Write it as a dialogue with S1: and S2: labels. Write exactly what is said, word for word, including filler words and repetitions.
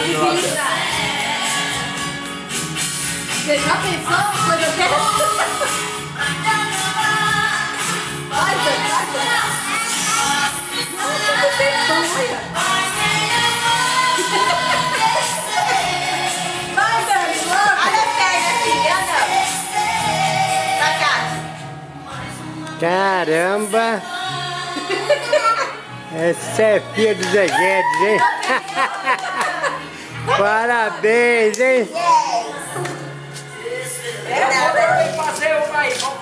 S1: Você já pensou quando eu quero? Vai, vai, vai. Não, não tem vergonha. Vai, Dani, logo. Olha a perna, filha, não. Pra cá.
S2: Caramba! Essa é filha do Zé Guedes, hein? Parabéns, hein?
S3: É, eu vou fazer o pai.